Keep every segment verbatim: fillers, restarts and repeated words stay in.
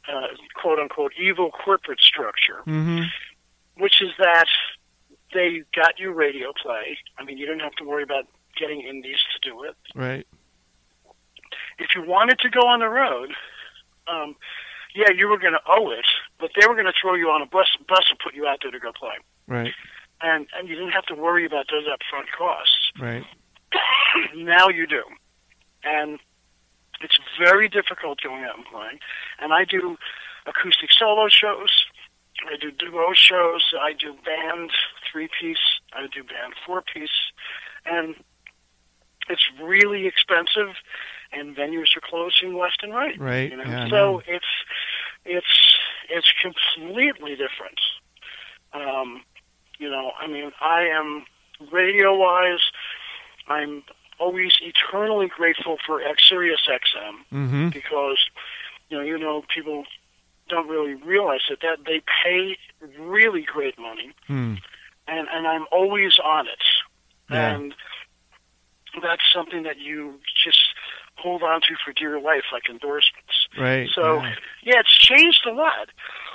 uh, quote-unquote evil corporate structure, mm-hmm. which is that they got you radio play. I mean, you didn't have to worry about getting indies to do it. Right. If you wanted to go on the road, um, yeah, you were going to owe it, but they were going to throw you on a bus, bus and put you out there to go play. Right. And and you didn't have to worry about those upfront costs. Right. Now you do. And it's very difficult going out and playing. And I do acoustic solo shows. I do duo shows. I do band three-piece. I do band four-piece. And it's really expensive, and venues are closing left and right. Right. You know? Yeah, so it's it's it's completely different. Um, you know, I mean, I am radio-wise, I'm always eternally grateful for Sirius X M mm-hmm. because, you know, you know, people don't really realize that, that they pay really great money, hmm. and, and I'm always on it. Yeah. And that's something that you just hold on to for dear life, like endorsements. Right. So, yeah. yeah, it's changed a lot.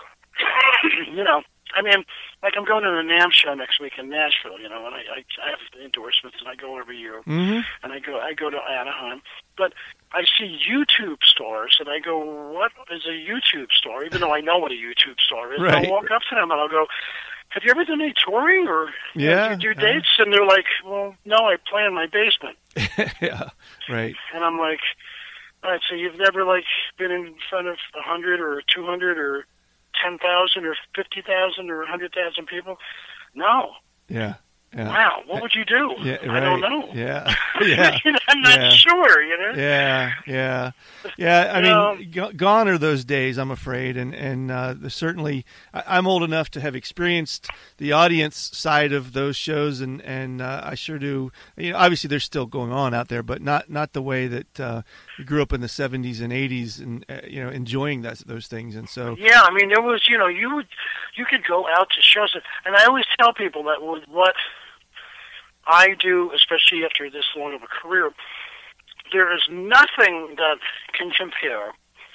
You know, I mean, like I'm going to the NAMM show next week in Nashville, you know, and I, I, I have endorsements, and I go every year, mm-hmm. and I go I go to Anaheim. But I see YouTube stars, and I go, what is a YouTube star? Even though I know what a YouTube star is. Right. I'll walk up to them, and I'll go, have you ever done any touring, or yeah, do you do yeah. dates? And they're like, well, no, I play in my basement. Yeah, right. And I'm like, all right, so you've never, like, been in front of a hundred or two hundred or ten thousand or fifty thousand or a hundred thousand people? No. Yeah. Yeah. Wow, what would you do? Yeah, right. I don't know. Yeah, yeah. You know, I'm not yeah. sure, you know? Yeah, yeah, yeah. I You mean, go- gone are those days, I'm afraid, and and uh, certainly, I- I'm old enough to have experienced the audience side of those shows, and and uh, I sure do. You know, obviously they're still going on out there, but not not the way that uh, we grew up in the seventies and eighties, and uh, you know, enjoying that those things, and so. Yeah, I mean, there was, you know, you would, you could go out to shows, and I always tell people that with what I do, especially after this long of a career, there is nothing that can compare.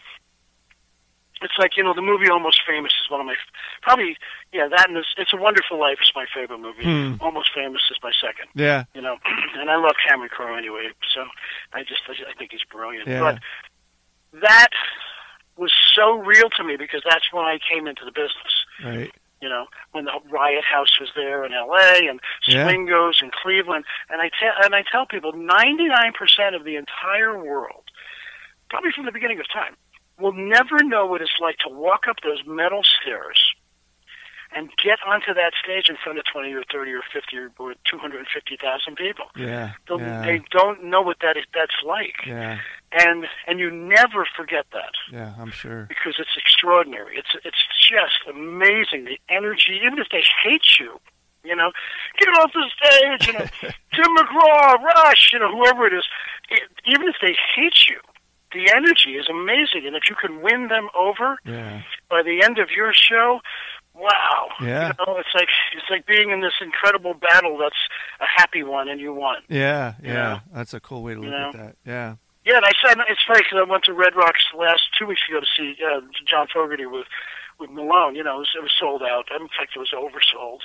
It's like, you know, the movie Almost Famous is one of my, probably, yeah, that and It's, it's a Wonderful Life is my favorite movie. Hmm. Almost Famous is my second. Yeah. You know, and I love Cameron Crowe anyway, so I just, I think he's brilliant. Yeah. But that was so real to me because that's when I came into the business. Right. You know, when the Riot House was there in L A and Yeah. Swingos in Cleveland, and I tell and I tell people, ninety-nine percent of the entire world, probably from the beginning of time, will never know what it's like to walk up those metal stairs and get onto that stage in front of twenty or thirty or fifty or two hundred fifty thousand people. Yeah. They'll, yeah. They don't know what that is, that's like. Yeah. And and you never forget that. Yeah, I'm sure. Because it's extraordinary. It's it's just amazing, the energy, even if they hate you, you know, get off the stage, you know, Tim McGraw, Rush, you know, whoever it is, it, even if they hate you, the energy is amazing. And if you can win them over Yeah. by the end of your show, wow. Yeah. You know, it's like it's like being in this incredible battle that's a happy one and you won. Yeah, yeah. You know? That's a cool way to look You know? at that. Yeah. Yeah, and I said it's funny because I went to Red Rocks last two weeks ago to see uh, John Fogerty with with Malone. You know, it was, it was sold out. In fact, it was oversold.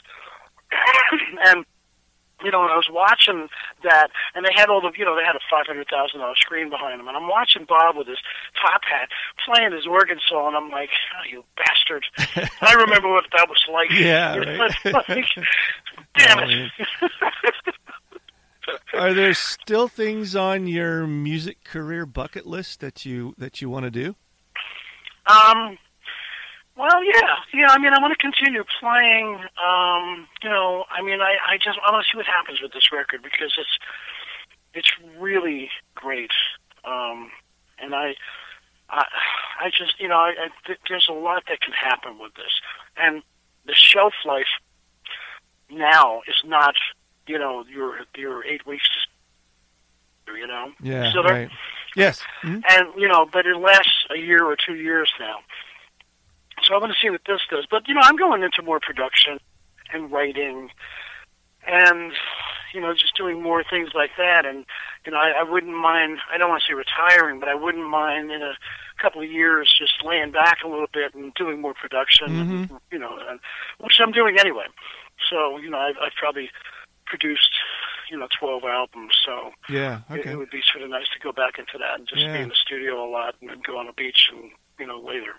And you know, and I was watching that, and they had all the, you know, they had a five hundred thousand dollar screen behind them, and I'm watching Bob with his top hat playing his organ solo, and I'm like, oh, you bastard! I remember what that was like. Yeah, You know, right. it's like, damn Oh, it. Are there still things on your music career bucket list that you that you want to do? Um, well, yeah, yeah. I mean, I want to continue playing. Um, you know, I mean, I, I just I want to see what happens with this record because it's it's really great. Um, and I, I, I just you know, I, I, th- there's a lot that can happen with this, and the shelf life now is not, you know, your your eight weeks. You know, Yeah, so there- right. Yes. Mm-hmm. and you know, but it lasts a year or two years now. So I want to see what this does. But you know, I'm going into more production and writing, and you know, just doing more things like that. And, you know, I, I wouldn't mind, I don't want to say retiring, but I wouldn't mind in a couple of years just laying back a little bit and doing more production, Mm-hmm. and, you know, and, which I'm doing anyway. So, you know, I've, I've probably produced, you know, twelve albums. So Yeah, it, okay. it would be sort of nice to go back into that and just Yeah. be in the studio a lot and then go on the beach and, you know, later.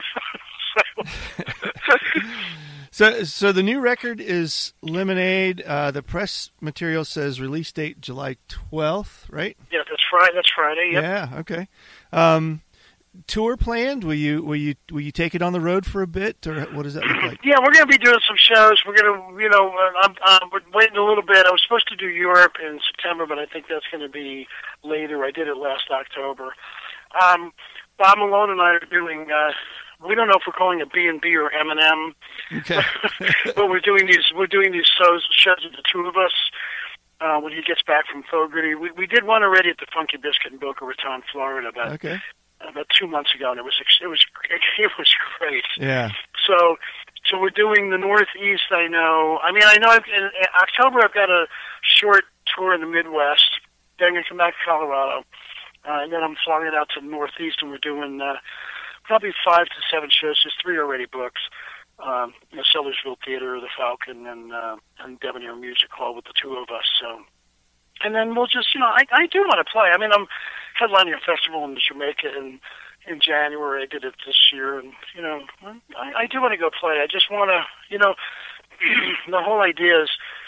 so, So, so the new record is Lemonade. Uh, the press material says release date July twelfth, right? yeah, that's Friday. That's Friday. Yep. Yeah. Okay. Um, tour planned? Will you will you will you take it on the road for a bit, or what does that look like? Yeah, we're going to be doing some shows. We're going to, you know, uh, I'm, I'm we're waiting a little bit. I was supposed to do Europe in September, but I think that's going to be later. I did it last October. Um, Bob Malone and I are doing. Uh, we don't know if we're calling it B and B or M and M. Okay. But we're doing these. We're doing these shows, shows with the two of us. Uh, when he gets back from Fogarty, we we did one already at the Funky Biscuit in Boca Raton, Florida, about Okay. about two months ago, and it was ex- it was it was great. Yeah. So, so we're doing the Northeast. I know. I mean, I know. I've, in, in October, I've got a short tour in the Midwest. Then I'm gonna come back to Colorado, uh, and then I'm flying it out to the Northeast, and we're doing uh, probably five to seven shows. There's three already booked. Um, you know, Sellersville Theater, the Falcon, and uh, and Debonair Music Hall with the two of us. So, and then we'll just, you know, I I do want to play. I mean, I'm headlining a festival in Jamaica in in January. I did it this year, and you know, I, I do want to go play. I just want to, you know, the whole idea is.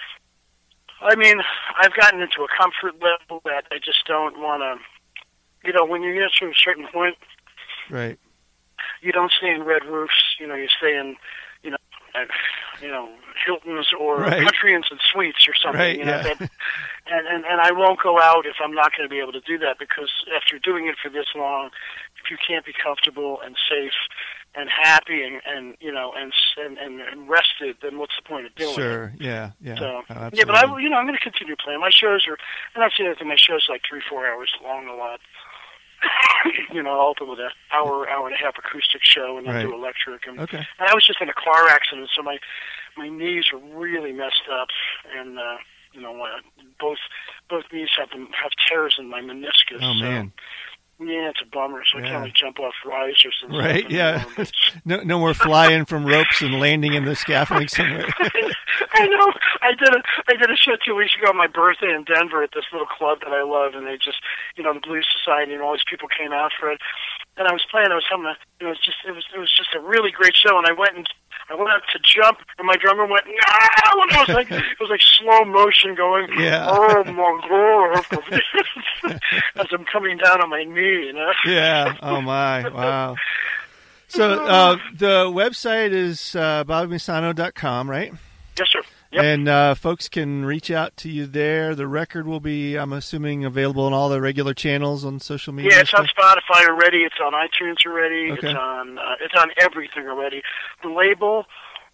I mean, I've gotten into a comfort level that I just don't want to. You know, when you get to a certain point, Right. you don't stay in red roofs. You know, you stay in, you know, at, you know, Hiltons or Right. Country Inns and Suites or something. Right, You know, yeah. that, and, and and I won't go out if I'm not going to be able to do that, because after doing it for this long, if you can't be comfortable and safe and happy and, and you know and, and and rested, then what's the point of doing it? Sure. Yeah. Yeah. So, Oh, yeah, but I, absolutely. you know, I'm going to continue playing. My shows are, and that's the other thing. My shows are like three, four hours long a lot. You know, I'll open with an hour, hour and a half acoustic show, and then Right. do electric. And, Okay. and I was just in a car accident, so my my knees are really messed up, and uh, you know, uh, both both knees have them, have tears in my meniscus. Oh so, man. yeah, it's a bummer. So I Yeah. can't really jump off risers and Right. stuff Yeah. anymore, but- No, no more flying from ropes and landing in the scaffolding somewhere. I know. I did a I did a show two weeks ago on my birthday in Denver at this little club that I love, and they just, you know, the Blues Society, and all these people came out for it. And I was playing. I was having a, you know, it was just it was it was just a really great show. And I went and I went out to jump, and my drummer went, no! And it was like it was like slow motion going. Yeah. Oh my god! As I'm coming down on my knee, you know. Yeah. Oh my. Wow. So uh, the website is uh, bobby misano dot com, right? Yes, sir. Yep. And uh, folks can reach out to you there. The record will be, I'm assuming, available on all the regular channels on social media. Yeah, it's on stuff? Spotify already. It's on iTunes already. Okay. It's on uh, it's on everything already. The label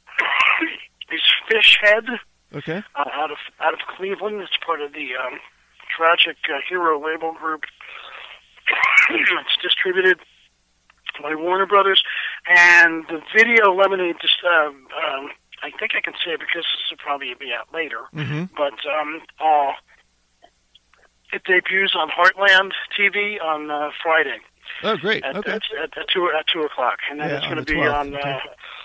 is Fishhead, Okay. uh, out of out of Cleveland. It's part of the um, Tragic uh, Hero label group. It's distributed by Warner Brothers, and the video Lemonade. Just uh, um, I think I can say it because this will probably be out later. Mm-hmm. But um, uh, it debuts on Heartland T V on uh, Friday. Oh, great. At, Okay. at, at, at two at two o'clock, and then Yeah, it's on going to the be twelfth. on. Uh, Okay.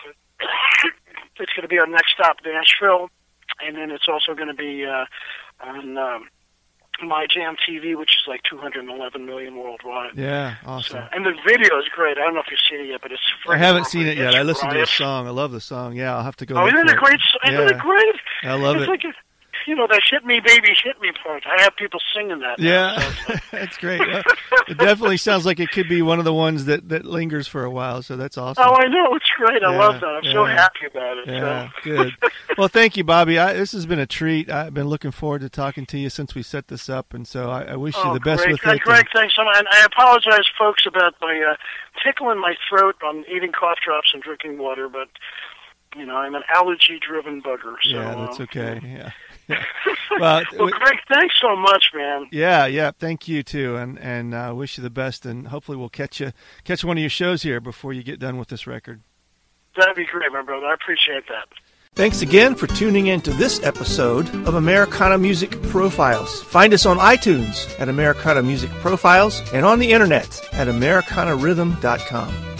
it's going to be on Next Stop Nashville, and then it's also going to be uh, on um, My Jam T V, which is like two hundred eleven million worldwide. Yeah. Awesome. So, and the video is great. I don't know if you've seen it yet, but it's. I haven't seen it yet. It's I listened to the riot. song. I love the song. Yeah, I'll have to go. Oh, look isn't for it great? Isn't Yeah. it great? I love it's it. Like a, you know, that "Hit Me, Baby, Hit Me" part. I have people singing that. now, Yeah, so it's like- that's great. Well, it definitely sounds like it could be one of the ones that, that lingers for a while. So that's awesome. Oh, I know. It's great. I Yeah, love that. I'm so yeah. happy about it. Yeah, so. good. Well, thank you, Bobby. I, this has been a treat. I've been looking forward to talking to you since we set this up, and so I, I wish you Oh, the best great. with Uh, it. Greg, thanks so much. And I apologize, folks, about my uh, tickle in my throat on eating cough drops and drinking water, but, you know, I'm an allergy-driven bugger. So, yeah, that's uh, okay. Yeah. yeah. Well, Well, Greg, thanks so much, man. yeah, yeah. Thank you too, and and uh, wish you the best. And hopefully, we'll catch you catch one of your shows here before you get done with this record. That'd be great, my brother. I appreciate that. Thanks again for tuning in to this episode of Americana Music Profiles. Find us on iTunes at Americana Music Profiles and on the internet at americana rhythm dot com.